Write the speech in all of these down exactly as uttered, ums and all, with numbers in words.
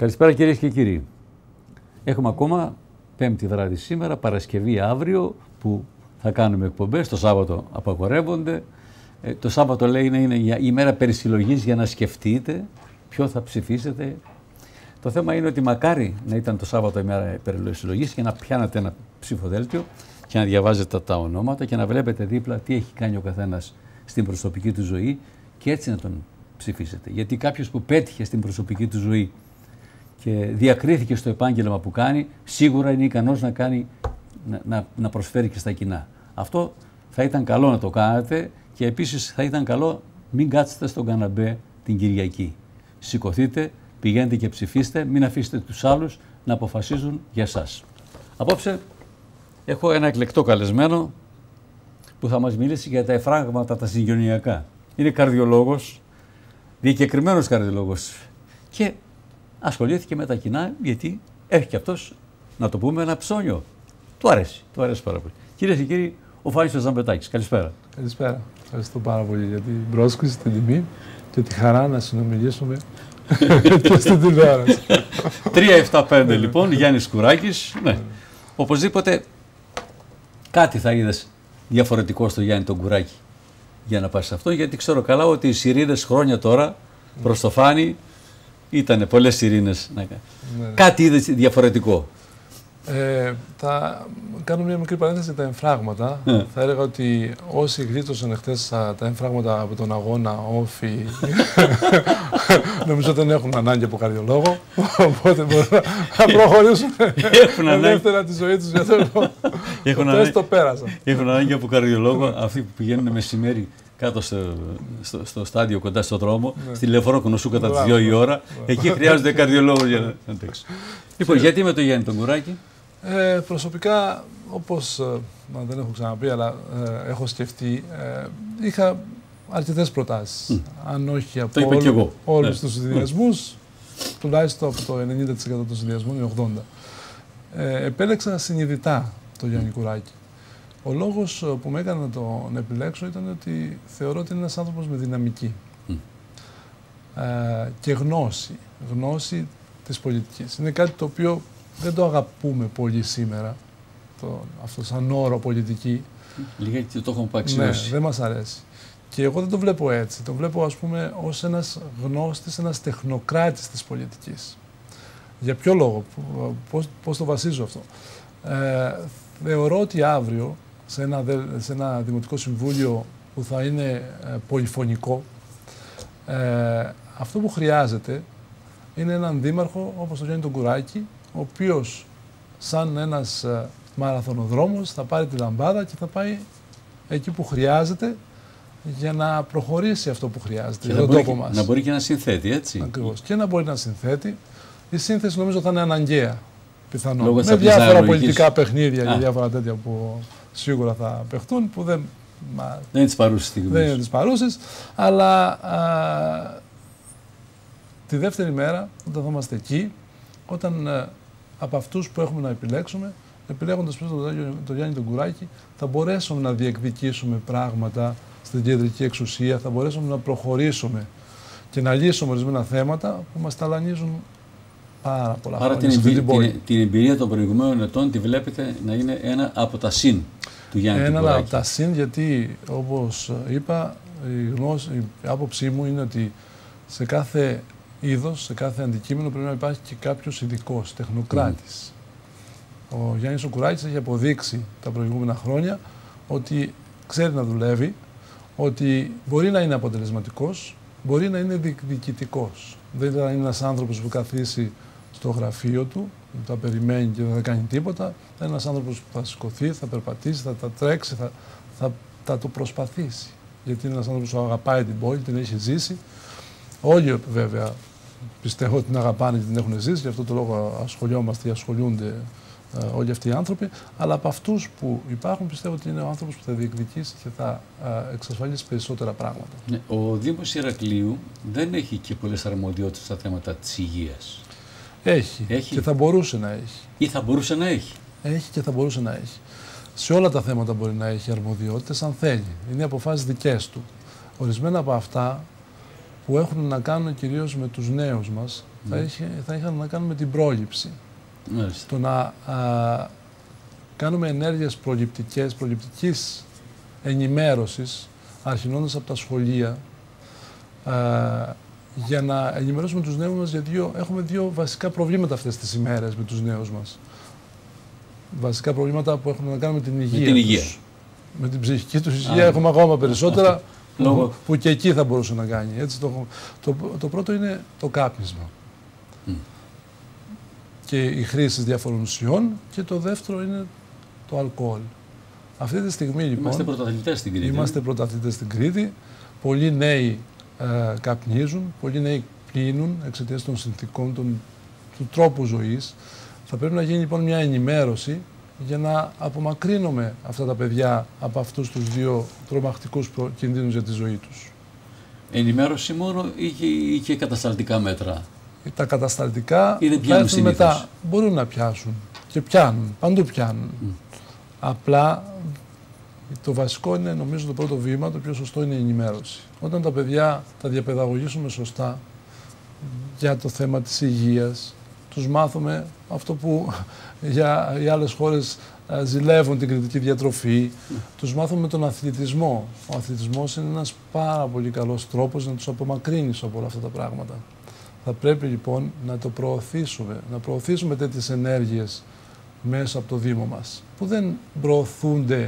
Καλησπέρα κυρίες και κύριοι. Έχουμε ακόμα Πέμπτη βράδυ σήμερα, Παρασκευή αύριο που θα κάνουμε εκπομπές. Το Σάββατο απαγορεύονται. Ε, το Σάββατο λέει είναι, είναι η ημέρα περισυλλογής για να σκεφτείτε ποιο θα ψηφίσετε. Το θέμα είναι ότι μακάρι να ήταν το Σάββατο ημέρα περισυλλογής και να πιάνατε ένα ψηφοδέλτιο και να διαβάζετε τα ονόματα και να βλέπετε δίπλα τι έχει κάνει ο καθένας στην προσωπική του ζωή και έτσι να τον ψηφίσετε. Γιατί κάποιος που πέτυχε στην προσωπική του ζωή και διακρίθηκε στο επάγγελμα που κάνει, σίγουρα είναι ικανός να, κάνει, να, να, να προσφέρει και στα κοινά. Αυτό θα ήταν καλό να το κάνετε και επίσης θα ήταν καλό μην κάτσετε στον καναπέ την Κυριακή. Σηκωθείτε, πηγαίνετε και ψηφίστε, μην αφήσετε τους άλλους να αποφασίζουν για εσάς. Απόψε έχω ένα εκλεκτό καλεσμένο που θα μας μιλήσει για τα εφράγματα τα συγγενειακά. Είναι καρδιολόγος, διακεκριμένος καρδιολόγος και ασχολήθηκε με τα κοινά γιατί έχει και αυτός, να το πούμε, ένα ψώνιο. Του αρέσει, του αρέσει πάρα πολύ. Κυρίες και κύριοι, ο Φάνης Ζαμπετάκης. Καλησπέρα. Καλησπέρα. Ευχαριστώ πάρα πολύ για την πρόσκληση, την τιμή και τη χαρά να συνομιλήσουμε και στην τηλεόραση. τρία επτά πέντε λοιπόν, Γιάννης Κουράκης. Ναι. Οπωσδήποτε κάτι θα είδες διαφορετικό στο Γιάννη τον Κουράκη για να πας σε αυτό, γιατί ξέρω καλά ότι οι σιρήνες χρόνια τώρα προς το Φάνη ήτανε πολλές σιρήνες. Ναι, ναι. Κάτι είδες διαφορετικό. Ε, θα κάνω μια μικρή παρένθεση για τα εμφράγματα. Yeah. Θα έλεγα ότι όσοι γλίτωσαν χτες τα εμφράγματα από τον αγώνα, όφι, νομίζω δεν έχουν ανάγκη από καρδιολόγο, οπότε μπορούν να προχωρήσουν ελεύθερα τη ζωή τους για το τεστ το πέρασαν. Έχουν ανάγκη από καρδιολόγο αυτοί που πηγαίνουν μεσημέρι κάτω στο, στο, στο στάδιο κοντά στο δρόμο, yeah. στη λεωφόρο Κονοσού κατά τις δύο η ώρα, εκεί χρειάζονται καρδιολόγο για να αντέξουν. Λοιπόν, γιατί με το Γιάννη τον Κουράκη? Ε, προσωπικά, όπως ε, δεν έχω ξαναπεί, αλλά ε, έχω σκεφτεί, ε, είχα αρκετές προτάσεις. Mm. Αν όχι από όλου, όλους yeah. τους συνδυασμούς, mm. τουλάχιστον από το ενενήντα τοις εκατό των συνδυασμών, είναι ογδόντα τοις εκατό. Ε, επέλεξα συνειδητά τον Γιάννη Κουράκη. Ο λόγος που με έκανε να τον επιλέξω ήταν ότι θεωρώ ότι είναι ένας άνθρωπος με δυναμική mm. ε, και γνώση, γνώση της πολιτικής. Είναι κάτι το οποίο δεν το αγαπούμε πολύ σήμερα, το, αυτό σαν όρο πολιτική. Λίγα το έχουμε παξιώσει. Ναι, δεν μας αρέσει. Και εγώ δεν το βλέπω έτσι. Το βλέπω, ας πούμε, ως ένας γνώστης, ένας τεχνοκράτης της πολιτικής. Για ποιο λόγο, πώς, πώς το βασίζω αυτό? Ε, θεωρώ ότι αύριο, σε ένα, σε ένα Δημοτικό Συμβούλιο που θα είναι ε, πολυφωνικό, ε, αυτό που χρειάζεται είναι έναν δήμαρχο όπως τον Γιάννη τον Κουράκη, ο οποίος σαν ένας ε, μαραθωνοδρόμος θα πάρει τη λαμπάδα και θα πάει εκεί που χρειάζεται για να προχωρήσει αυτό που χρειάζεται για τον τόπο μας. Να μπορεί και να συνθέτει, έτσι. Ακριβώς. Και να μπορεί να συνθέτει. Η σύνθεση νομίζω θα είναι αναγκαία, πιθανόν. Με διάφορα πολιτικά παιχνίδια Α. και διάφορα τέτοια που σίγουρα θα παιχτούν, που δεν, μα, δεν είναι τις παρούσες στιγμές. Δεν είναι τις παρούσες, αλλά α, τη δεύτερη μέρα, όταν θα είμαστε εκεί, όταν α, από αυτούς που έχουμε να επιλέξουμε, επιλέγοντας προς τον το Γιάννη τον Κουράκη, θα μπορέσουμε να διεκδικήσουμε πράγματα στην κεντρική εξουσία, θα μπορέσουμε να προχωρήσουμε και να λύσουμε ορισμένα θέματα που μας ταλανίζουν πάρα πολλά Άρα χρόνια. Άρα την, την, την εμπειρία των προηγουμένων ετών τη βλέπετε να είναι ένα από τα συν του Γιάννη ένα τον Κουράκη. Ένα από τα συν, γιατί όπως είπα, η, γνώση, η άποψή μου είναι ότι σε κάθε είδος, σε κάθε αντικείμενο πρέπει να υπάρχει και κάποιος ειδικός, τεχνοκράτης. Mm. Ο Γιάννης ο Κουράκης έχει αποδείξει τα προηγούμενα χρόνια ότι ξέρει να δουλεύει, ότι μπορεί να είναι αποτελεσματικός, μπορεί να είναι διοικητικός. Δεν είναι ένας άνθρωπος που καθίσει στο γραφείο του, θα περιμένει και δεν θα κάνει τίποτα. Θα είναι ένας άνθρωπος που θα σηκωθεί, θα περπατήσει, θα τα τρέξει, θα, θα, θα το προσπαθήσει. Γιατί είναι ένας άνθρωπος που αγαπάει την πόλη, την έχει ζήσει. Όλοι βέβαια πιστεύω ότι την αγαπάνε και την έχουν ζήσει, γι' αυτό το λόγο ασχολιόμαστε ή ασχολούνται ε, όλοι αυτοί οι άνθρωποι. Αλλά από αυτούς που υπάρχουν πιστεύω ότι είναι ο άνθρωπος που θα διεκδικήσει και θα ε, εξασφαλίσει περισσότερα πράγματα. Ναι, ο Δήμος Ηρακλείου δεν έχει και πολλές αρμοδιότητες στα θέματα της υγείας. Έχει, έχει και θα μπορούσε να έχει. Ή θα μπορούσε να έχει. Έχει και θα μπορούσε να έχει. Σε όλα τα θέματα μπορεί να έχει αρμοδιότητες αν θέλει. Είναι αποφάσεις δικές του. Ορισμένα από αυτά που έχουν να κάνουν κυρίως με τους νέους μας, Mm. Θα, είχε, θα είχαν να κάνουν με την πρόληψη. Μάλιστα. Το να α, κάνουμε ενέργειες προληπτικές, προληπτικής ενημέρωσης, αρχινώντας από τα σχολεία, α, για να ενημερώσουμε τους νέους μας, γιατί έχουμε δύο βασικά προβλήματα αυτές τις ημέρες με τους νέους μας. Βασικά προβλήματα που έχουν να κάνουν με την υγεία, με την υγεία. τους. Με την ψυχική τους υγεία έχουμε ακόμα περισσότερα που, που και εκεί θα μπορούσε να κάνει. Έτσι, το, το, το πρώτο είναι το κάπνισμα mm. και η χρήση διαφορών ουσιών, και το δεύτερο είναι το αλκοόλ. Αυτή τη στιγμή λοιπόν είμαστε πρωταθλητές στην Κρήτη. Είμαστε πρωταθλητές στην Κρήτη. Πολλοί νέοι ε, καπνίζουν, πολλοί νέοι πίνουν εξαιτίας των συνθηκών, των, του τρόπου ζωής. Θα πρέπει να γίνει λοιπόν μια ενημέρωση για να απομακρύνουμε αυτά τα παιδιά από αυτούς τους δύο τρομακτικούς κινδύνους για τη ζωή τους. Ενημέρωση μόνο ή και, ή και κατασταλτικά μέτρα? Τα κατασταλτικά θα έρθουν μετά. Μπορούν να πιάσουν και πιάνουν, παντού πιάνουν. Mm. Απλά το βασικό είναι, νομίζω, το πρώτο βήμα, το πιο σωστό είναι η ενημέρωση. Όταν τα παιδιά τα διαπαιδαγωγήσουμε σωστά για το θέμα της υγείας, τους μάθουμε αυτό που για οι άλλες χώρες ζηλεύουν, την κριτική διατροφή, mm. τους μάθουμε τον αθλητισμό. Ο αθλητισμός είναι ένας πάρα πολύ καλός τρόπος να τους απομακρύνεις από όλα αυτά τα πράγματα. Θα πρέπει λοιπόν να το προωθήσουμε, να προωθήσουμε τέτοιες ενέργειες μέσα από το Δήμο μας, που δεν προωθούνται.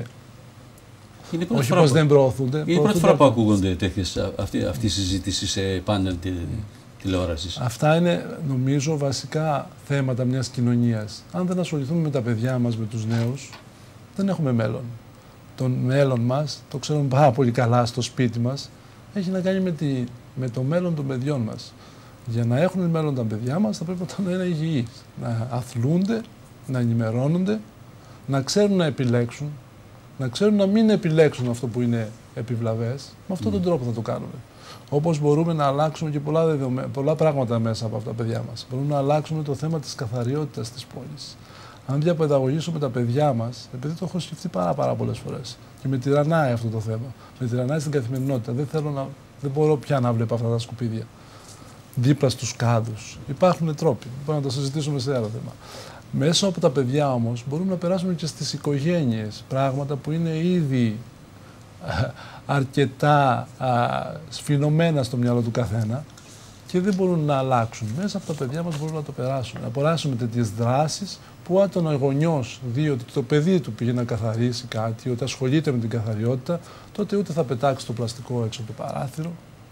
Είναι όχι πως δεν προωθούνται. Είναι η πρώτη φορά που ακούγονται τέτοιες, αυτή, αυτή η συζήτηση σε πάνελ τη, τηλεόρασης. Αυτά είναι, νομίζω, βασικά θέματα μιας κοινωνίας. Αν δεν ασχοληθούμε με τα παιδιά μας, με τους νέους, δεν έχουμε μέλλον. Το μέλλον μας, το ξέρουμε πάρα πολύ καλά στο σπίτι μας, έχει να κάνει με, τη, με το μέλλον των παιδιών μας. Για να έχουν μέλλον τα παιδιά μας, θα πρέπει να είναι υγιείς, να αθλούνται, να ενημερώνονται, να ξέρουν να επιλέξουν, να ξέρουν να μην επιλέξουν αυτό που είναι επιβλαβές. Με αυτόν τον τρόπο θα το κάνουμε. Όπως μπορούμε να αλλάξουμε και πολλά, δεδομέ... πολλά πράγματα μέσα από αυτά τα παιδιά μας. Μπορούμε να αλλάξουμε το θέμα της καθαριότητας της πόλης. Αν διαπαιδαγωγήσουμε τα παιδιά μας, επειδή το έχω σκεφτεί πάρα, πάρα πολλές φορές και με τυραννάει αυτό το θέμα, με τυραννάει στην καθημερινότητα. Δεν, θέλω να... δεν μπορώ πια να βλέπω αυτά τα σκουπίδια δίπλα στους κάδους. Υπάρχουν τρόποι, μπορούμε να το συζητήσουμε σε άλλο θέμα. Μέσα από τα παιδιά όμως μπορούμε να περάσουμε και στις οικογένειες, πράγματα που είναι ήδη αρκετά α, σφινωμένα στο μυαλό του καθένα και δεν μπορούν να αλλάξουν. Μέσα από τα παιδιά μας μπορούμε να το περάσουμε. Να περάσουμε τέτοιες δράσεις που αν ο γονιός δει ότι το παιδί του πήγε να καθαρίσει κάτι, ότι ασχολείται με την καθαριότητα, τότε ούτε θα πετάξει το πλαστικό έξω από το παράθυρο,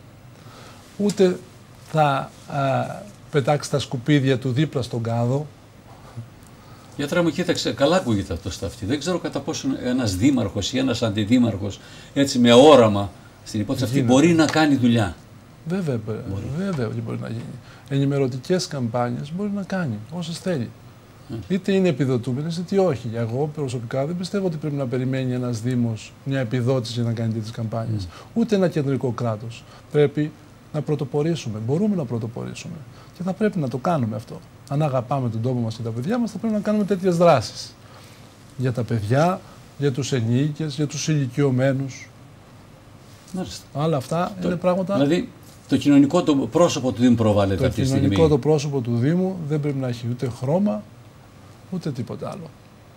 ούτε θα α, πετάξει τα σκουπίδια του δίπλα στον κάδο. Γιατρά μου, κοίταξε, καλά ακούγεται αυτό στα αυτή. Δεν ξέρω κατά πόσο ένας δήμαρχος ή ένας αντιδήμαρχος, έτσι με όραμα στην υπόθεση αυτή, μπορεί να κάνει δουλειά. Βέβαια, μπορεί. βέβαια ότι μπορεί να γίνει. Ενημερωτικές καμπάνιες μπορεί να κάνει, όσες θέλει. Mm. Είτε είναι επιδοτούμενες, είτε όχι. Εγώ προσωπικά δεν πιστεύω ότι πρέπει να περιμένει ένας Δήμος μια επιδότηση για να κάνει τέτοιες καμπάνιες. Mm. Ούτε ένα κεντρικό κράτος. Πρέπει να πρωτοπορήσουμε. Μπορούμε να πρωτοπορήσουμε. Και θα πρέπει να το κάνουμε αυτό. Αν αγαπάμε τον τόπο μας και τα παιδιά μας, θα πρέπει να κάνουμε τέτοιες δράσεις. Για τα παιδιά, για τους ενήλικες, για τους ηλικιωμένους. Μάλιστα. Όλα αυτά το, είναι πράγματα. Δηλαδή, το κοινωνικό το πρόσωπο του Δήμου προβάλλεται αυτή τη στιγμή. Το κοινωνικό το πρόσωπο του Δήμου δεν πρέπει να έχει ούτε χρώμα, ούτε τίποτα άλλο.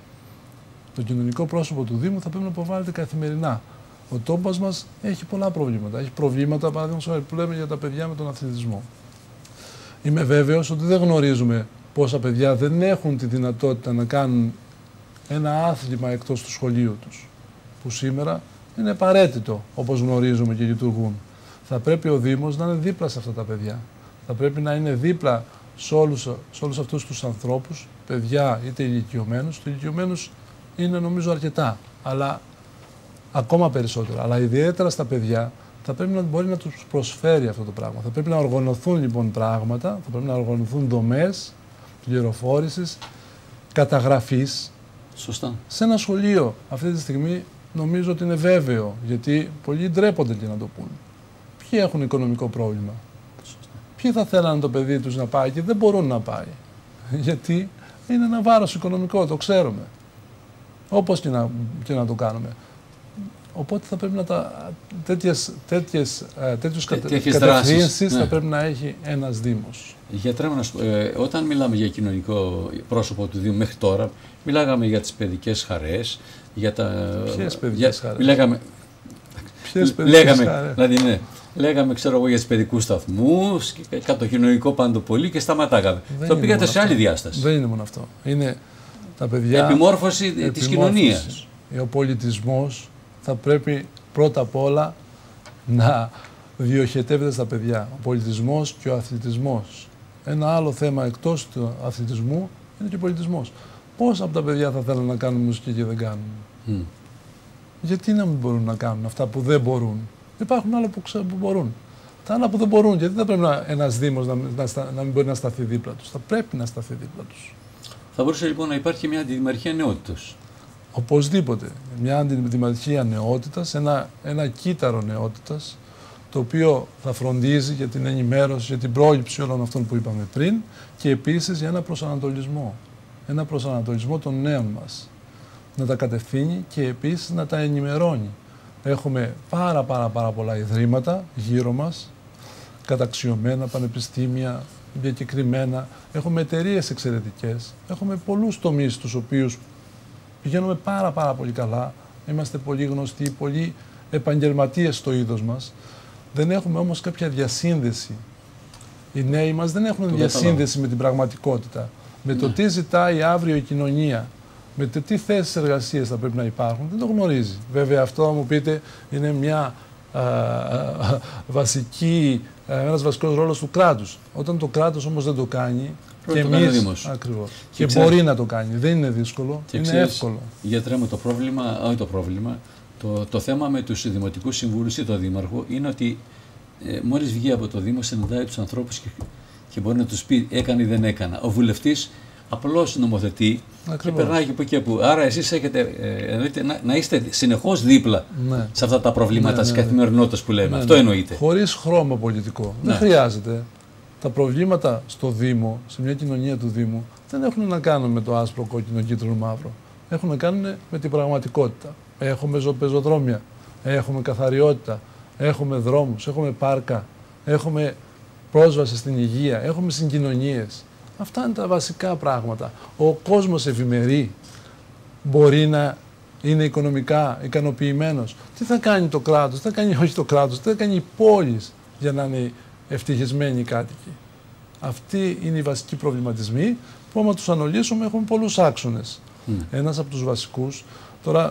Το κοινωνικό πρόσωπο του Δήμου θα πρέπει να προβάλλεται καθημερινά. Ο τόπος μας έχει πολλά προβλήματα. Έχει προβλήματα, παραδείγματος που λέμε για τα παιδιά με τον αθλητισμό. Είμαι βέβαιος ότι δεν γνωρίζουμε πόσα παιδιά δεν έχουν τη δυνατότητα να κάνουν ένα άθλημα εκτός του σχολείου τους, που σήμερα είναι απαραίτητο, όπως γνωρίζουμε και λειτουργούν. Θα πρέπει ο Δήμος να είναι δίπλα σε αυτά τα παιδιά. Θα πρέπει να είναι δίπλα σε όλους, σε όλους αυτούς τους ανθρώπους, παιδιά είτε ηλικιωμένους. Τους ηλικιωμένους είναι νομίζω αρκετά, αλλά ακόμα περισσότερο. Αλλά ιδιαίτερα στα παιδιά θα πρέπει να μπορεί να τους προσφέρει αυτό το πράγμα. Θα πρέπει να οργανωθούν λοιπόν πράγματα, θα πρέπει να οργανωθούν δομές πληροφόρησης, καταγραφής. Σωστά. Σε ένα σχολείο αυτή τη στιγμή νομίζω ότι είναι βέβαιο, γιατί πολλοί ντρέπονται και να το πούν. Ποιοι έχουν οικονομικό πρόβλημα. Σωστά. Ποιοι θα θέλανε το παιδί τους να πάει και δεν μπορούν να πάει. Γιατί είναι ένα βάρος οικονομικό, το ξέρουμε. Όπως και να, και να το κάνουμε. οπότε θα πρέπει να τα. τέτοιες, τέτοιες, τέτοιους Τέ, κατευθύνσεις ναι. θα πρέπει να έχει ένας Δήμος. Γιατρέ, ε, όταν μιλάμε για κοινωνικό πρόσωπο του Δήμου μέχρι τώρα, μιλάγαμε για τις παιδικές χαρές, για τα... Ποιες παιδικές για, χαρές? Μιλάγαμε, Ποιες παιδικές λέγαμε, χαρές? δηλαδή, ναι, λέγαμε, ξέρω εγώ, για τις παιδικούς σταθμούς, κατά το κοινωνικό παντοπολί και σταματάγαμε. Δεν το πήγατε σε αυτό. άλλη διάσταση. Δεν είναι μόνο αυτό. Είναι τα παιδιά... Επιμόρφωση, επιμόρφωση της κοινωνίας. Ο πολιτισμός θα πρέπει πρώτα απ' όλα να διοχετεύεται στα παιδιά. Ο πολιτισμός και ο αθλητισμός. Ένα άλλο θέμα εκτός του αθλητισμού είναι και ο πολιτισμός. Πώς από τα παιδιά θα θέλουν να κάνουν μουσική και δεν κάνουν? Mm. Γιατί να μην μπορούν να κάνουν αυτά που δεν μπορούν? Υπάρχουν άλλα που, ξέ, που μπορούν. Τα άλλα που δεν μπορούν, γιατί δεν πρέπει να, ένας Δήμος να, να, να μην μπορεί να σταθεί δίπλα τους? Θα πρέπει να σταθεί δίπλα τους. Θα μπορούσε λοιπόν να υπάρχει μια αντιδημαρχία νεότητας. Οπωσδήποτε. Μια αντιδημαρχία νεότητας, ένα, ένα κύτταρο νεότητας, το οποίο θα φροντίζει για την ενημέρωση, για την πρόληψη όλων αυτών που είπαμε πριν και επίσης για ένα προσανατολισμό. Ένα προσανατολισμό των νέων μας. Να τα κατευθύνει και επίσης να τα ενημερώνει. Έχουμε πάρα πάρα πάρα πολλά ιδρύματα γύρω μας, καταξιωμένα, πανεπιστήμια, διακεκριμένα. Έχουμε εταιρείες εξαιρετικές. Έχουμε πολλούς τομείς στους οποίους πηγαίνουμε πάρα πάρα πολύ καλά. Είμαστε πολύ γνωστοί, πολύ επαγγελματίες στο είδος μας. Δεν έχουμε όμως κάποια διασύνδεση. Οι νέοι μας δεν έχουν το διασύνδεση με την πραγματικότητα. Με ναι. το τι ζητάει αύριο η κοινωνία. Με το τι θέσεις εργασίας θα πρέπει να υπάρχουν. Δεν το γνωρίζει. Βέβαια αυτό, μου πείτε, είναι μια α, α, βασική, α, ένας βασικός ρόλος του κράτους. Όταν το κράτος όμως δεν το κάνει, και εμείς, ακριβώς, και, και μπορεί να το κάνει. Δεν είναι δύσκολο, και είναι ξέρεις, εύκολο. Γιατρέ μου, το πρόβλημα, όχι το πρόβλημα, το, το θέμα με τους δημοτικούς συμβούλους ή το δήμαρχο είναι ότι ε, μόλις βγει από το Δήμο συναντάει τους ανθρώπους και, και μπορεί να τους πει έκανε ή δεν έκανα. Ο βουλευτής απλώς νομοθετεί. Ακριβώς. Και περνάει και από εκεί που. Άρα εσείς έχετε ε, να, να είστε συνεχώς δίπλα ναι. σε αυτά τα προβλήματα ναι, ναι, της ναι. καθημερινότητας που λέμε. Ναι, Αυτό ναι. εννοείται. Χωρίς χρώμα πολιτικό. Ναι. Δεν χρειάζεται. Τα προβλήματα στο Δήμο, σε μια κοινωνία του Δήμου, δεν έχουν να κάνουν με το άσπρο, κόκκινο, κίτρινο, μαύρο. Έχουν να κάνουν με την πραγματικότητα. Έχουμε πεζοδρόμια, έχουμε καθαριότητα, έχουμε δρόμους, έχουμε πάρκα, έχουμε πρόσβαση στην υγεία, έχουμε συγκοινωνίες. Αυτά είναι τα βασικά πράγματα. Ο κόσμος ευημερεί, μπορεί να είναι οικονομικά ικανοποιημένος. Τι θα κάνει το κράτος, τι θα κάνει όχι το κράτος, τι θα κάνει οι πόλεις για να είναι ευτυχισμένοι οι κάτοικοι. Αυτοί είναι οι βασικοί προβληματισμοί που άμα τους αναλύσουμε έχουμε πολλούς άξονες. Mm. Ένας από τους βασικούς, τώρα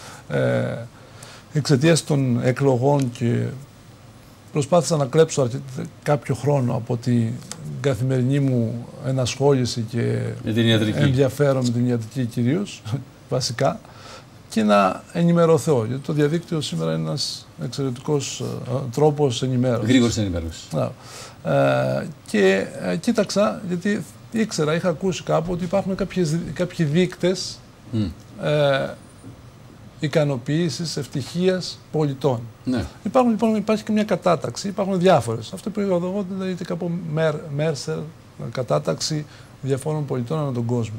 ε, εξαιτίας των εκλογών και προσπάθησα να κλέψω κάποιο χρόνο από την καθημερινή μου ενασχόληση και με την ιατρική. ενδιαφέρον με την ιατρική κυρίως, βασικά, και να ενημερωθώ. Γιατί το διαδίκτυο σήμερα είναι ένας εξαιρετικός uh, τρόπος ενημέρωσης. Γρήγορης ενημέρωσης. Uh, uh, και uh, κοίταξα, γιατί ήξερα, είχα ακούσει κάπου ότι υπάρχουν κάποιες, κάποιοι δείκτες mm. uh, ικανοποίησης, ευτυχίας πολιτών. Ναι. Υπάρχουν, λοιπόν, υπάρχει και μια κατάταξη, υπάρχουν διάφορες. Αυτό που είχα εγώ λέγεται κάπου Μέρσερ, κατάταξη διαφόρων πολιτών ανά τον κόσμο.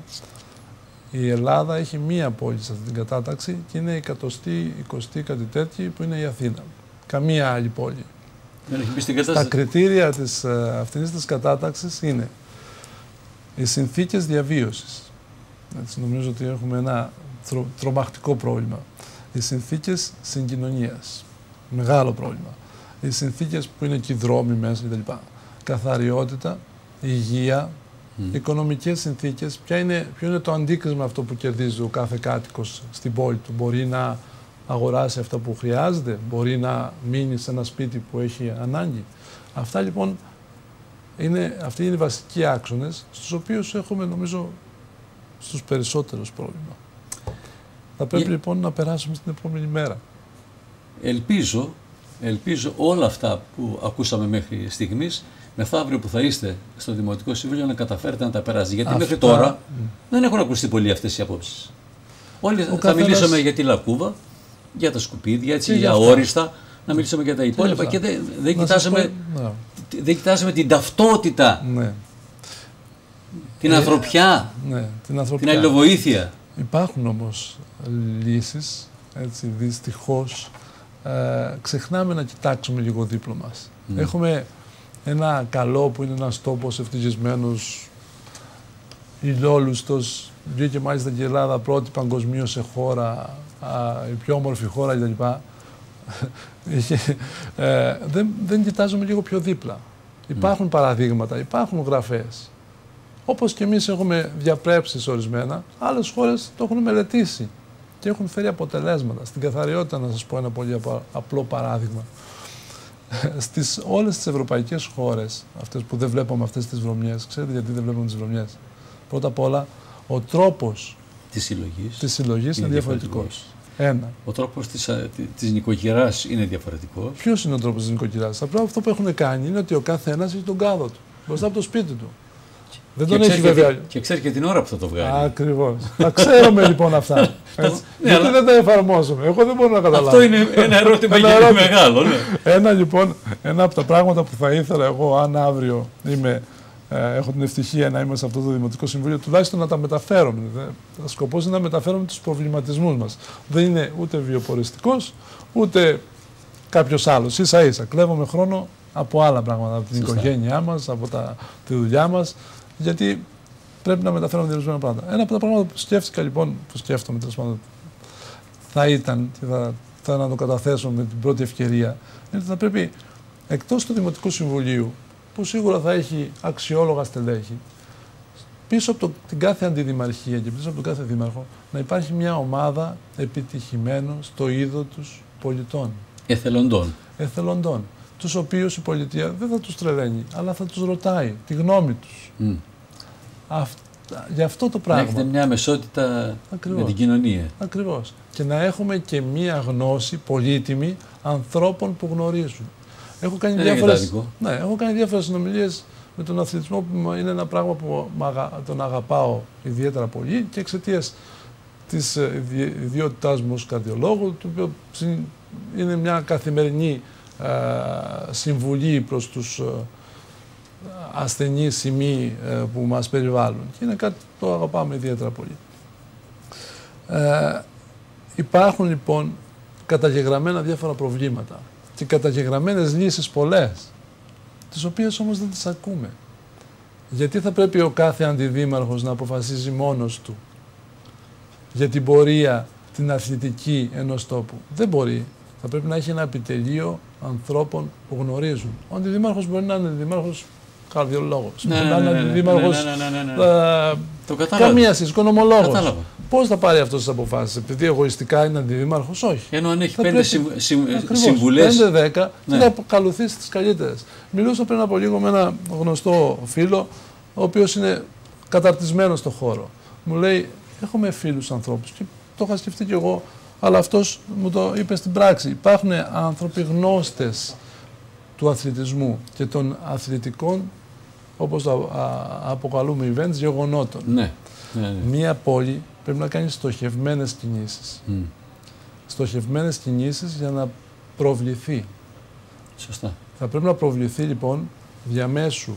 Η Ελλάδα έχει μία πόλη σε αυτή την κατάταξη και είναι η εκατοστή, εικοστή, κάτι τέτοιο που είναι η Αθήνα. Καμία άλλη πόλη. Δεν έχει μπει στην Τα κριτήρια της, αυτής της κατάταξης είναι οι συνθήκες διαβίωσης. Έτσι, νομίζω ότι έχουμε ένα τρο, τρομακτικό πρόβλημα. Οι συνθήκες συγκοινωνίας. Μεγάλο πρόβλημα. Οι συνθήκες που είναι και οι δρόμοι μέσα κτλ. Καθαριότητα, υγεία, mm. οικονομικές συνθήκες. Ποια είναι, ποιο είναι το αντίκρισμα αυτό που κερδίζει ο κάθε κάτοικος στην πόλη του? Μπορεί να αγοράσει αυτά που χρειάζεται, μπορεί να μείνει σε ένα σπίτι που έχει ανάγκη. Αυτά λοιπόν είναι, αυτοί είναι οι βασικοί άξονες στους οποίους έχουμε νομίζω στους περισσότερους πρόβλημα. Θα πρέπει ε... λοιπόν να περάσουμε στην επόμενη μέρα. Ελπίζω, ελπίζω όλα αυτά που ακούσαμε μέχρι στιγμής, μεθαύριο που θα είστε στο Δημοτικό Συμβούλιο να καταφέρετε να τα περάσετε. Γιατί αυτά... μέχρι τώρα mm. δεν έχουν ακουστεί πολύ αυτές οι απόψεις. Όλοι ο θα καθένας... μιλήσουμε για τη λακκούβα, για τα σκουπίδια, έτσι, για αόριστα, να μιλήσουμε για τα υπόλοιπα και δεν, δεν, κοιτάζουμε, πω... δεν κοιτάζουμε την ταυτότητα, ναι. την, ε, ανθρωπιά, ναι, την ανθρωπιά, την αλληλοβοήθεια. Υπάρχουν όμως λύσεις έτσι, δυστυχώς, ε, ξεχνάμε να κοιτάξουμε λίγο δίπλα μας. Mm. Έχουμε ένα καλό που είναι ένας τόπος ευτυχισμένος, ηλιόλουστος, βγήκε μάλιστα και η Ελλάδα πρώτη παγκοσμίως σε χώρα, α, η πιο όμορφη χώρα κτλ. ε, δεν, δεν κοιτάζουμε λίγο πιο δίπλα. Υπάρχουν mm. παραδείγματα, υπάρχουν γραφές. Όπως και εμείς έχουμε διαπρέψει ορισμένα, άλλες χώρες το έχουν μελετήσει και έχουν φέρει αποτελέσματα. Στην καθαριότητα, να σας πω ένα πολύ απλό παράδειγμα. Στις όλες τις ευρωπαϊκές χώρες, αυτές που δεν βλέπουμε αυτές τις βρωμιές, ξέρετε γιατί δεν βλέπουμε τις βρωμιές? Πρώτα απ' όλα, ο τρόπος της συλλογής, της συλλογής είναι, είναι διαφορετικός. Ένα. Ο τρόπος της, της νοικοκυράς είναι διαφορετικός. Ποιος είναι ο τρόπος της νοικοκυράς? Απλά αυτό που έχουν κάνει είναι ότι ο κάθε ένας έχει τον κάδο του μπροστά από το σπίτι του. Δεν και τον έχει και βέβαια. Και ξέρει και την ώρα που θα το βγάλει. Ακριβώς. Τα ξέρουμε λοιπόν αυτά. Ναι, γιατί αλλά... δεν τα εφαρμόζουμε? Εγώ δεν μπορώ να καταλάβω. Αυτό είναι ένα ερώτημα ένα γιατί είναι μεγάλο. Ναι. Ένα λοιπόν, ένα από τα πράγματα που θα ήθελα εγώ, αν αύριο είμαι, ε, έχω την ευτυχία να είμαι σε αυτό το Δημοτικό Συμβούλιο, τουλάχιστον να τα μεταφέρομαι. Ο σκοπός είναι να μεταφέρουμε τους προβληματισμούς μας. Δεν είναι ούτε βιοποριστικός, ούτε κάποιος άλλος. Ίσα ίσα. Κλέβουμε χρόνο από άλλα πράγματα, από την Σωστά. οικογένειά μας, από τα, τη δουλειά μας, γιατί πρέπει να μεταφέρουμε διορισμένα πράγματα. Ένα από τα πράγματα που σκέφτηκα λοιπόν, που σκέφτομαι τέλος πάντων, θα ήταν, και θα, θα να το καταθέσω με την πρώτη ευκαιρία, είναι ότι θα πρέπει εκτός του Δημοτικού Συμβουλίου, που σίγουρα θα έχει αξιόλογα στελέχη, πίσω από το, την κάθε αντιδημαρχία και πίσω από τον κάθε δήμαρχο, να υπάρχει μια ομάδα επιτυχημένων στο είδο τους πολιτών. Εθελοντών. Εθελοντών. Τους οποίους η πολιτεία δεν θα τους τρελαίνει, αλλά θα τους ρωτάει τη γνώμη τους. Mm. Αυτά, για αυτό το πράγμα. Να έχετε μια αμεσότητα Ακριβώς. με την κοινωνία. Ακριβώς. Και να έχουμε και μια γνώση πολύτιμη ανθρώπων που γνωρίζουν. Έχω κάνει δεν διάφορες, ναι, έχω κάνει διάφορες συνομιλίες με τον αθλητισμό, που είναι ένα πράγμα που τον αγαπάω ιδιαίτερα πολύ και εξαιτίας της ιδιότητάς μου ως καρδιολόγου, το οποίο είναι μια καθημερινή Uh, συμβουλή προς τους uh, ασθενείς σημεί uh, που μας περιβάλλουν. Και είναι κάτι που το αγαπάμε ιδιαίτερα πολύ. Uh, υπάρχουν λοιπόν καταγεγραμμένα διάφορα προβλήματα και καταγεγραμμένες λύσεις πολλές, τις οποίες όμως δεν τις ακούμε. Γιατί θα πρέπει ο κάθε αντιδήμαρχος να αποφασίζει μόνος του για την πορεία, την αθλητική ενός τόπου? Δεν μπορεί. Θα πρέπει να έχει ένα επιτελείο ανθρώπων που γνωρίζουν. Ο αντιδήμαρχος μπορεί να είναι αντιδήμαρχος καρδιολόγος, ναι, μπορεί να είναι αντιδήμαρχος ναι, ναι, ναι, ναι, ναι. ε, καμίασης, οικονομολόγος. Πώς θα πάρει αυτές τις αποφάσεις? Επειδή εγωιστικά είναι αντιδήμαρχος? Όχι. Ενώ αν έχει θα πέντε πρέπει... συμ... συμβουλές. πέντε δέκα ναι. θα ακολουθήσει τις καλύτερες. Μιλούσα πριν από λίγο με ένα γνωστό φίλο, ο οποίος είναι καταρτισμένος στο χώρο. Μου λέει, έχουμε φίλους ανθρώπους και το είχα σκεφτεί κι εγώ. Αλλά αυτός μου το είπε στην πράξη. Υπάρχουν άνθρωποι γνώστες του αθλητισμού και των αθλητικών, όπως τα αποκαλούμε events, γεγονότων. Ναι. Ναι, ναι. Μία πόλη πρέπει να κάνει στοχευμένες κινήσεις. Mm. Στοχευμένες κινήσεις για να προβληθεί. Σωστά. Θα πρέπει να προβληθεί λοιπόν διαμέσου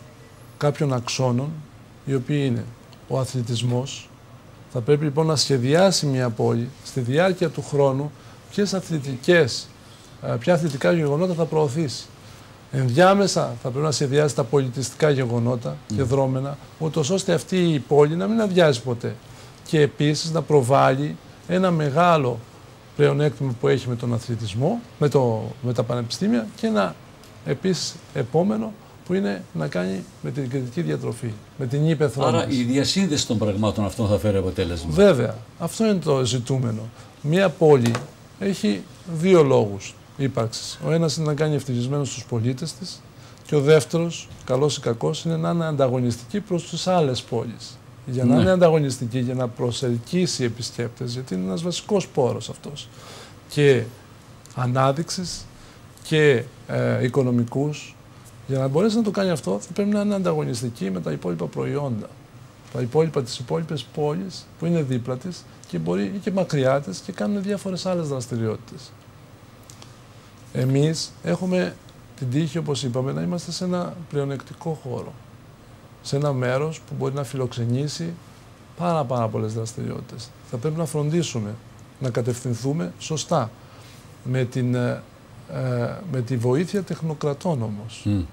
κάποιων αξώνων, οι οποίοι είναι ο αθλητισμός. Θα πρέπει λοιπόν να σχεδιάσει μια πόλη στη διάρκεια του χρόνου ποιες αθλητικές, ποια αθλητικά γεγονότα θα προωθήσει. Ενδιάμεσα θα πρέπει να σχεδιάσει τα πολιτιστικά γεγονότα mm. και δρόμενα, ούτως ώστε αυτή η πόλη να μην αδειάζει ποτέ. Και επίσης να προβάλλει ένα μεγάλο πλεονέκτημα που έχει με τον αθλητισμό, με, το, με τα πανεπιστήμια και ένα επίσης επόμενο που είναι να κάνει με την κριτική διατροφή, με την ύπαιθρό μας. Άρα η διασύνδεση των πραγμάτων αυτών θα φέρει αποτέλεσμα. Βέβαια. Αυτό είναι το ζητούμενο. Μία πόλη έχει δύο λόγους ύπαρξης. Ο ένας είναι να κάνει ευτυχισμένους τους πολίτες της και ο δεύτερος, καλός ή κακός, είναι να είναι ανταγωνιστική προς τις άλλες πόλεις. Για να ναι. είναι ανταγωνιστική, για να προσελκύσει επισκέπτες, γιατί είναι ένας βασικός πόρος αυτός. Και ανάδειξης και ε, οικονομικούς. Για να μπορέσει να το κάνει αυτό, θα πρέπει να είναι ανταγωνιστική με τα υπόλοιπα προϊόντα. Τα υπόλοιπα, τις υπόλοιπες πόλεις που είναι δίπλα της και μπορεί ή και μακριά της και κάνουν διάφορες άλλες δραστηριότητες. Εμείς έχουμε την τύχη, όπως είπαμε, να είμαστε σε ένα πλεονεκτικό χώρο. Σε ένα μέρος που μπορεί να φιλοξενήσει πάρα πάρα πολλές δραστηριότητες. Θα πρέπει να φροντίσουμε να κατευθυνθούμε σωστά. Με, την, ε, με τη βοήθεια τεχνοκρατών όμως. Mm.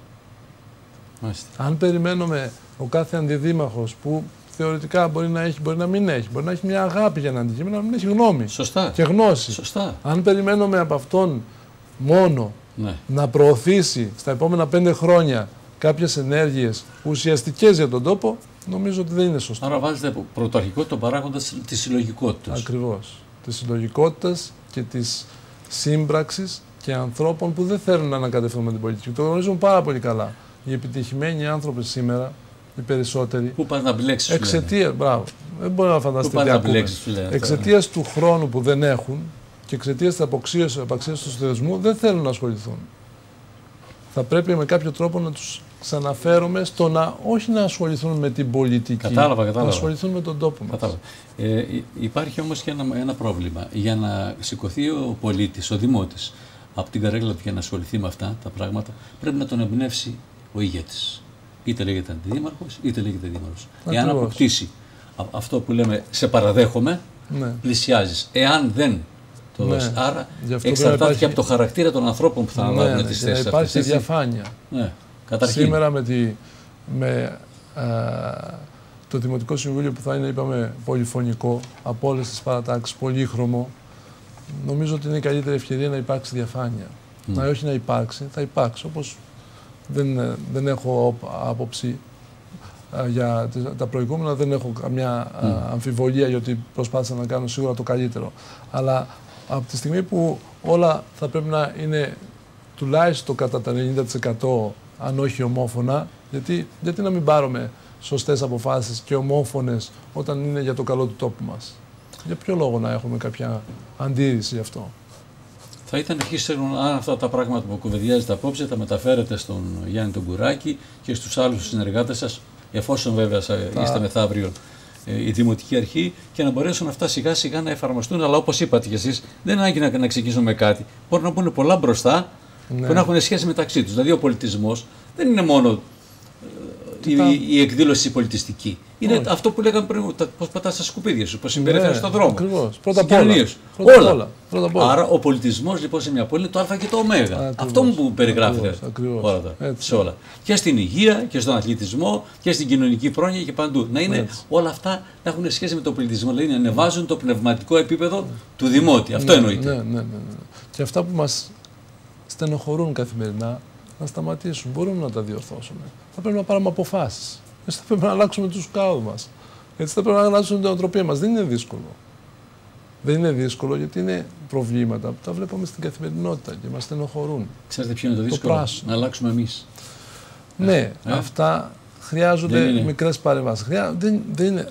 Αν περιμένουμε ο κάθε αντιδήμαρχος που θεωρητικά μπορεί να έχει, μπορεί να μην έχει, μπορεί να έχει μια αγάπη για ένα αντικείμενο, να μην έχει γνώμη Σωστά. και γνώση. Σωστά. Αν περιμένουμε από αυτόν μόνο ναι. να προωθήσει στα επόμενα πέντε χρόνια κάποιες ενέργειες ουσιαστικές για τον τόπο, νομίζω ότι δεν είναι σωστό. Άρα βάζετε πρωτοαρχικό τον παράγοντα της συλλογικότητας. Ακριβώς. Της συλλογικότητας και της σύμπραξης και ανθρώπων που δεν θέλουν να ανακατευθούν με την πολιτική. Το γνωρίζουν πάρα πολύ καλά. Οι επιτυχημένοι άνθρωποι σήμερα, οι περισσότεροι. Πού πας να μπλέξεις, εξαιτίας, μπράβο, δεν μπορεί να φανταστείτε τι ακούμε. Εξαιτίας του χρόνου που δεν έχουν και εξαιτίας της απαξίωσης του θεσμού δεν θέλουν να ασχοληθούν. Θα πρέπει με κάποιο τρόπο να τους ξαναφέρουμε στο να όχι να ασχοληθούν με την πολιτική, κατάλαβα, κατάλαβα. να ασχοληθούν με τον τόπο μας. Ε, υπάρχει όμως και ένα, ένα πρόβλημα. Για να σηκωθεί ο πολίτης, ο δημότης, από την καρέκλα του για να ασχοληθεί με αυτά τα πράγματα, πρέπει να τον εμπνεύσει ο ηγέτης. Είτε λέγεται αντιδήμαρχος, είτε λέγεται δήμαρχος. Εάν αποκτήσει αυτό που λέμε σε παραδέχομαι, ναι. πλησιάζεις. Εάν δεν το ναι. δώσει. Άρα εξαρτάται υπάρχει... και από το χαρακτήρα των ανθρώπων που θα αναλάβουν ναι, ναι, τις θέσεις αυτές. Υπάρχει αυτές, διαφάνεια. Ναι. Καταρχήν. Σήμερα με, τη, με α, το Δημοτικό Συμβούλιο που θα είναι, είπαμε, πολυφωνικό, από όλες τις παρατάξεις, πολύχρωμο, νομίζω ότι είναι η καλύτερη ευκαιρία να υπάρξει διαφάνεια. Mm. Να όχι να υπάρξει, θα υπάρξει. Όπως δεν, δεν έχω άποψη α, για τα προηγούμενα, δεν έχω καμιά mm. α, αμφιβολία γιατί προσπάθησα να κάνω σίγουρα το καλύτερο. Αλλά από τη στιγμή που όλα θα πρέπει να είναι τουλάχιστον κατά τα ενενήντα τοις εκατό αν όχι ομόφωνα, γιατί, γιατί να μην πάρουμε σωστές αποφάσεις και ομόφωνες όταν είναι για το καλό του τόπου μας. Για ποιο λόγο να έχουμε κάποια αντίρρηση γι' αυτό. Θα ήταν ευχήστερο αν αυτά τα πράγματα που κουβεντιάζετε απόψε τα μεταφέρετε στον Γιάννη τον Κουράκη και στους άλλους συνεργάτες σας, εφόσον βέβαια θα... είστε μεθαύριο ε, η Δημοτική Αρχή, και να μπορέσουν αυτά σιγά σιγά να εφαρμοστούν. Αλλά όπως είπατε κι εσείς, δεν είναι ανάγκη να, να ξεκινήσουμε με κάτι. Μπορεί να πούνε πολλά μπροστά. Ναι. Που να έχουν σχέση μεταξύ τους. Δηλαδή ο πολιτισμός δεν είναι μόνο η, η, η εκδήλωση πολιτιστική. Είναι όχι. αυτό που λέγαμε πριν, πώς πατάς τα σκουπίδια σου, πώς συμπεριφέρεσαι στον δρόμο. Ακριβώς. Πρώτα απ' όλα. όλα. όλα. Πρώτα Άρα ο πολιτισμός λοιπόν σε μια πόλη είναι το α και το ω. Ακριβώς. Αυτό που περιγράφεται όλα τα, σε όλα. Και στην υγεία και στον αθλητισμό και στην κοινωνική πρόνοια και παντού. Να είναι έτσι. Όλα αυτά να έχουν σχέση με τον πολιτισμό. Δηλαδή να ανεβάζουν το πνευματικό επίπεδο του δημότη. Αυτό εννοείται. Ναι, ναι, ναι. Και αυτά που μας στενοχωρούν καθημερινά, να σταματήσουν. Μπορούμε να τα διορθώσουμε. Θα πρέπει να πάρουμε αποφάσεις. Έτσι θα πρέπει να αλλάξουμε τους κάδους μας. Έτσι θα πρέπει να αλλάξουμε την οτροπία μας. Δεν είναι δύσκολο. Δεν είναι δύσκολο γιατί είναι προβλήματα που τα βλέπουμε στην καθημερινότητα και μας στενοχωρούν. Ξέρετε ποιο είναι το δύσκολο? Το να αλλάξουμε εμείς. Ναι, ε, αυτά χρειάζονται μικρές παρεμβάσεις. Χρειά... Δεν, δεν είναι.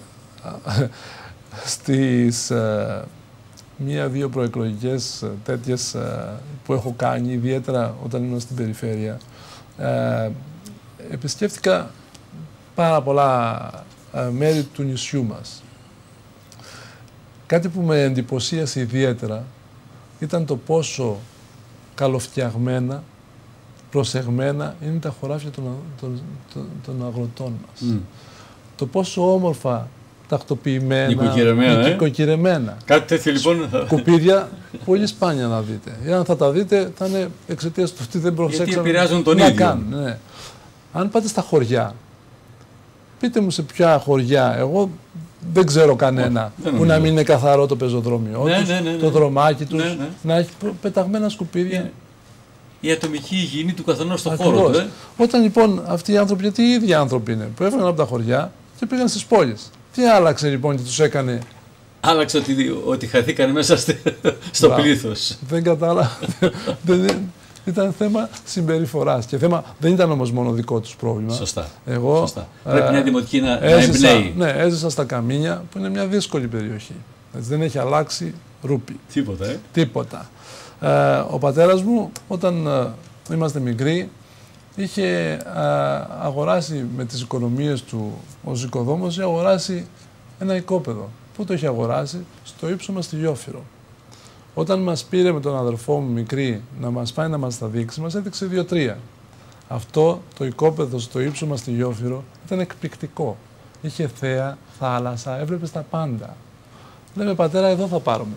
Στις ε, μία-δύο προεκλογικές τέτοιες ε, που έχω κάνει, ιδιαίτερα όταν ήμουν στην περιφέρεια, ε, επισκέφτηκα πάρα πολλά ε, μέρη του νησιού μας. Κάτι που με εντυπωσίασε ιδιαίτερα ήταν το πόσο καλοφτιαγμένα, προσεγμένα είναι τα χωράφια των, των, των, των αγροτών μας. Mm. Το πόσο όμορφα τακτοποιημένα, νοικοκυρεμένα. Ε? Κάτι τέτοιο λοιπόν. Σκουπίδια πολύ σπάνια να δείτε. Εάν θα τα δείτε θα είναι εξαιτίας του ότι δεν προσέξαν. Γιατί επηρεάζουν τον ίδιο. Κάνουν, ναι. Αν πάτε στα χωριά, πείτε μου σε ποια χωριά, εγώ δεν ξέρω κανένα oh, που να μην είναι καθαρό το πεζοδρόμιο ναι, τους, ναι, ναι, ναι. το δρομάκι τους, ναι, ναι. να έχει πεταγμένα σκουπίδια. Ναι. Η ατομική υγιεινή του καθενός στον χώρο του. Ε? Όταν λοιπόν αυτοί οι άνθρωποι, γιατί οι ίδιοι άνθρωποι είναι, που έφυγαν από τα χωριά και πήγαν στις πόλεις. Τι άλλαξε λοιπόν και τους έκανε? Άλλαξε ότι, ότι χαθήκανε μέσα στο πλήθος. Δεν κατάλαβα. Ήταν θέμα συμπεριφοράς. Και θέμα δεν ήταν όμως μόνο δικό τους πρόβλημα. Σωστά. Εγώ, Σωστά. Ε, Πρέπει μια δημοτική να, έζησα, να εμπνέει. Ναι, έζησα στα Καμίνια που είναι μια δύσκολη περιοχή. Έτσι, δεν έχει αλλάξει ρούπι. Τίποτα. Ε? Τίποτα. Ε, ο πατέρας μου όταν ε, είμαστε μικροί είχε ε, αγοράσει με τις οικονομίες του ως οικοδόμος, είχε αγοράσει ένα οικόπεδο. Πού το είχε αγοράσει? Στο ύψωμα στη Γιόφυρο. Όταν μας πήρε με τον αδερφό μου μικρή να μας πάει να μας τα δείξει, μας έδειξε δύο-τρία. Αυτό το οικόπεδο στο ύψωμα στη Γιόφυρο ήταν εκπληκτικό. Είχε θέα, θάλασσα, έβλεπες τα πάντα. Λέμε, πατέρα, εδώ θα πάρουμε.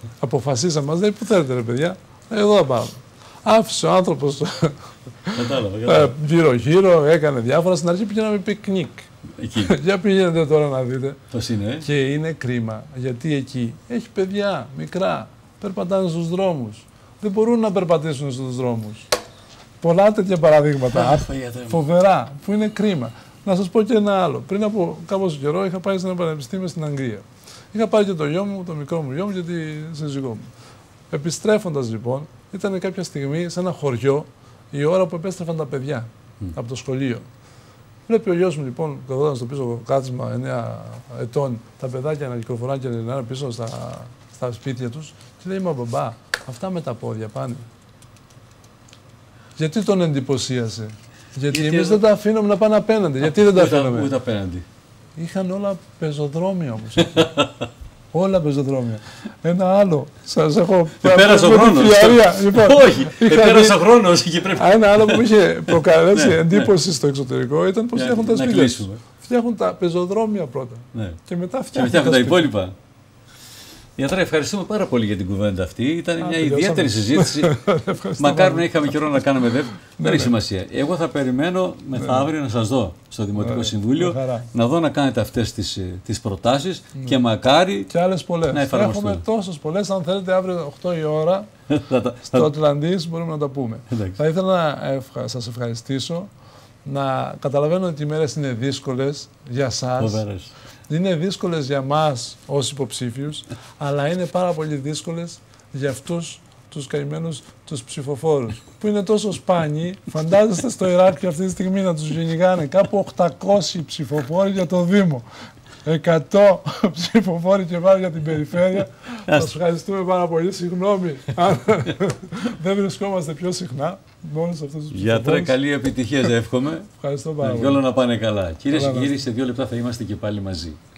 Αποφασίσαμε, μας λέει, πού θέλετε ρε παιδιά, εδώ θα πάμε. Άφησε ο άνθρωπος γύρω-γύρω, έκανε διάφορα. Στην αρχή πηγαίναμε πικνίκ. Για πηγαίνετε τώρα να δείτε. Πώς είναι. Και είναι κρίμα, γιατί εκεί έχει παιδιά μικρά, περπατάνε στους δρόμους. Δεν μπορούν να περπατήσουν στους δρόμους. Πολλά τέτοια παραδείγματα, φοβερά, που είναι κρίμα. Να σας πω και ένα άλλο. Πριν από κάποιο καιρό είχα πάει σε ένα πανεπιστήμιο στην Αγγλία. Είχα πάρει και το γιο μου, το μικρό μου γιο μου και τη σύζυγό μου. Επιστρέφοντας λοιπόν, ήταν κάποια στιγμή σε ένα χωριό η ώρα που επέστρεφαν τα παιδιά mm. από το σχολείο. Βλέπει ο γιος μου λοιπόν, καθόταν στο πίσω κάθισμα εννέα ετών, τα παιδάκια να κυκλοφοράνε και να είναι πίσω στα, στα σπίτια τους και λέει: μα μπαμπά, αυτά με τα πόδια πάνε. Γιατί τον εντυπωσίασε. Γιατί, Γιατί εμείς εδώ... δεν τα αφήναμε να πάνε απέναντι. Α, Γιατί δεν τα αφήναμε. Ούτε απέναντι. Είχαν όλα πεζοδρόμια όμως. Όλα πεζοδρόμια. Ένα άλλο. Σας έχω πέρασε ο χρόνος. Λοιπόν, όχι, πέρασε ο χρόνος. Ένα άλλο που είχε προκαλέσει εντύπωση στο εξωτερικό ήταν πως φτιάχνουν τα σπίτια. Φτιάχνουν τα πεζοδρόμια πρώτα. Και μετά φτιάχνουν τα υπόλοιπα. Γιατρέ, ευχαριστούμε πάρα πολύ για την κουβέντα αυτή. Ήταν Α, μια ιδιαίτερη συζήτηση. Μακάρι να είχαμε καιρό να κάνουμε δεύτερη. Δεν έχει σημασία. Εγώ θα περιμένω μεθαύριο ναι. να σας δω στο Δημοτικό ναι, Συμβούλιο, να δω να κάνετε αυτές τις, τις προτάσεις ναι. και μακάρι και άλλες πολλές. να εφαρμοστούν. Έχουμε τόσες πολλές. Αν θέλετε, αύριο οκτώ η ώρα στο Ατλαντής μπορούμε να τα πούμε. Εντάξει. Θα ήθελα να ευχα... σας ευχαριστήσω. Να καταλαβαίνω ότι οι μέρες είναι δύσκολες για σας. Φοβερές. Είναι δύσκολες για μας ως υποψήφιους, αλλά είναι πάρα πολύ δύσκολες για αυτούς τους καημένους τους ψηφοφόρους, που είναι τόσο σπάνιοι. Φαντάζεστε στο Ιράκ και αυτή τη στιγμή να τους κυνηγάνε κάπου οκτακόσιοι ψηφοφόροι για το Δήμο. εκατό ψηφοφόροι και πάλι για την περιφέρεια. Σας ευχαριστούμε πάρα πολύ. Συγγνώμη αν δεν βρισκόμαστε πιο συχνά μόνο σε αυτούς τους ψηφοφόρους. Γιατρέ, καλή επιτυχία, εύχομαι. Ευχαριστώ πάρα πολύ. Και όλα να πάνε καλά. Κυρίες και κύριοι, σε δύο λεπτά θα είμαστε και πάλι μαζί.